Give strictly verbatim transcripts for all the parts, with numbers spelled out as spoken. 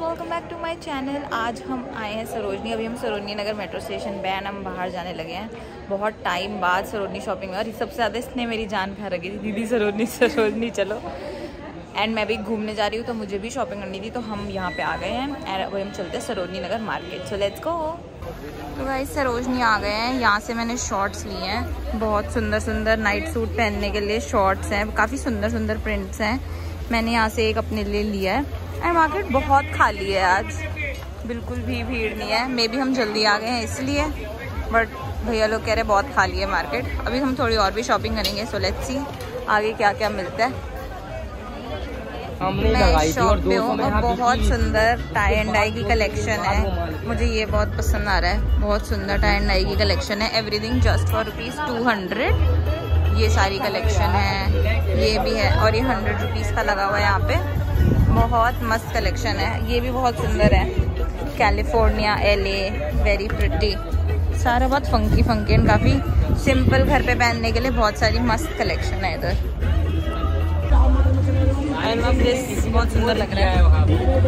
Welcome back to my channel. आज हम आए हैं सरोजनी। अभी हम सरोजनी नगर मेट्रो स्टेशन पे हैं, हम बाहर जाने लगे हैं। बहुत टाइम बाद सरोजनी शॉपिंग में, और सबसे ज़्यादा इसने मेरी जान खा रखी थी, दीदी सरोजनी सरोजनी चलो। एंड मैं भी घूमने जा रही हूँ तो मुझे भी शॉपिंग करनी थी, तो हम यहाँ पे आ गए हैं। एंड अभी हम चलते हैं Sarojini Nagar market. So let's go. तो गाइस सरोजनी आ गए हैं। यहाँ से मैंने शॉर्ट्स लिए हैं, बहुत सुंदर सुंदर नाइट सूट पहनने के लिए शॉर्ट्स हैं, काफ़ी सुंदर सुंदर प्रिंट्स हैं। मैंने यहाँ से एक अपने लिए लिया है। एंड मार्केट बहुत खाली है आज, बिल्कुल भी भीड़ नहीं है। मे बी हम जल्दी आ गए हैं इसलिए, बट भैया लोग कह रहे हैं बहुत खाली है मार्केट। अभी हम थोड़ी और भी शॉपिंग करेंगे। सो लेट्स सी आगे क्या क्या मिलता है। मैं शॉप पे हूँ और बहुत सुंदर टाई एंड डाई की कलेक्शन है। मुझे ये बहुत पसंद आ रहा है, बहुत सुंदर टाई एंड डाई की कलेक्शन है। Everything just for rupees two hundred. ये सारी कलेक्शन है, ये भी है, और ये हंड्रेड रुपीज़ का लगा हुआ है यहाँ पे। बहुत मस्त कलेक्शन है, ये भी बहुत सुंदर है। कैलिफोर्निया, एलए, वेरी प्रिटी, सारा बहुत फंकी फंकी एंड काफ़ी सिंपल घर पे पहनने के लिए बहुत सारी मस्त कलेक्शन है इधर। आई लव दिस, बहुत सुंदर लग रहा है।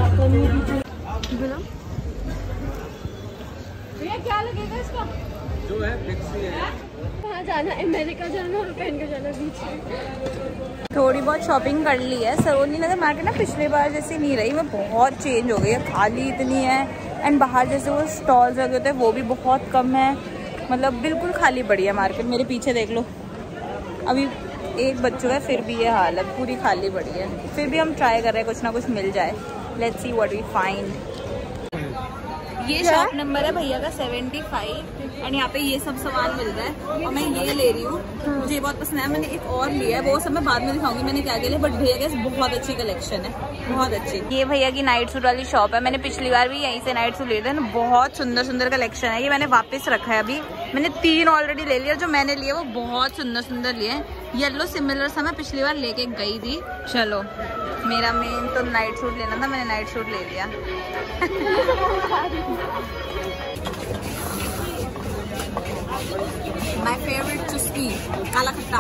भैया क्या लगेगा इसका? जो है फिक्स ही है। कहाँ जाना है? अमेरिका जाना और पहन के जाना बीच में। थोड़ी बहुत शॉपिंग कर ली है। सरोजनी नगर मार्केट ना पिछले बार जैसी नहीं रही, वो बहुत चेंज हो गई है, खाली इतनी है। एंड बाहर जैसे वो स्टॉल्स लगे होते हैं वो भी बहुत कम है, मतलब बिल्कुल खाली पड़ी है मार्केट। मेरे पीछे देख लो, अभी एक बच्चों है फिर भी ये हाल है, पूरी खाली पड़ी है। फिर भी हम ट्राई कर रहे हैं कुछ ना कुछ मिल जाए। Let's see what we find. ये शॉप नंबर है भैया का सेवेंटी फाइव एंड यहाँ पे ये सब सामान मिल रहा है और मैं ये ले रही हूँ। मुझे बहुत पसंद है। मैंने एक और लिया है, वो सब मैं बाद में दिखाऊंगी मैंने क्या क्या लिया, बट भैया के बहुत अच्छी कलेक्शन है, बहुत अच्छी। ये भैया की नाइट सूट वाली शॉप है। मैंने पिछली बार भी यहीं से नाइट सूट लिए थे ना, बहुत सुंदर सुंदर कलेक्शन है। ये मैंने वापस रखा है, अभी मैंने तीन ऑलरेडी ले लिया। जो मैंने लिए वो बहुत सुंदर सुंदर लिए। येलो सिमिलर सा मैं पिछली बार लेके गई थी। चलो, मेरा मेन तो नाइट सूट लेना था, मैंने नाइट सूट ले लिया। माय फेवरेट चुस्की काला खट्टा।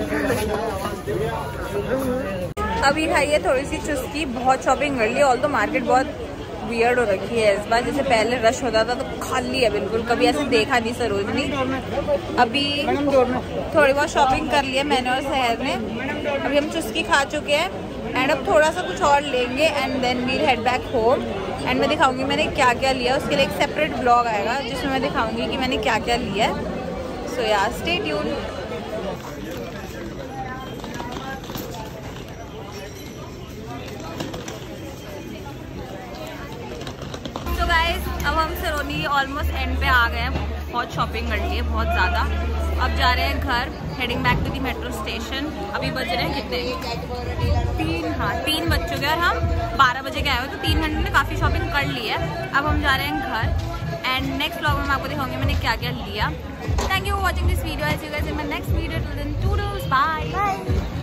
अभी खाई है थोड़ी सी चुस्की, बहुत शॉपिंग कर ली। ऑल तो मार्केट बहुत वियर्ड हो रखी है इस बार, जैसे पहले रश होता था तो खाली है बिल्कुल, कभी ऐसे देखा नहीं सरोजनी। अभी थोड़ी बहुत शॉपिंग कर ली है मैंने और शहर ने। अभी हम चुस्की खा चुके हैं एंड अब थोड़ा सा कुछ और लेंगे and then we'll head back home. And मैं दिखाऊंगी मैंने क्या क्या लिया, उसके लिए एक सेपरेट ब्लॉग आएगा जिसमें मैं दिखाऊंगी कि मैंने क्या क्या लिया है। सो या स्टे ट्यून। तो गाइस अब हम सरोजनी ऑलमोस्ट एंड पे आ गए हैं। बहुत शॉपिंग कर ली है, बहुत ज़्यादा। अब जा रहे हैं घर, heading back to the metro station. अभी बज रहे हैं कितने? तीन। हाँ, तीन बज चुके हैं और हम बारह बजे के आए हुए, तो तीन घंटे में काफ़ी शॉपिंग कर ली है। अब हम जा रहे हैं घर एंड नेक्स्ट व्लॉग में मैं आपको दिखाऊंगी मैंने क्या क्या लिया। Thank you for watching this video. I see you guys in my next video. Till then toodles, bye.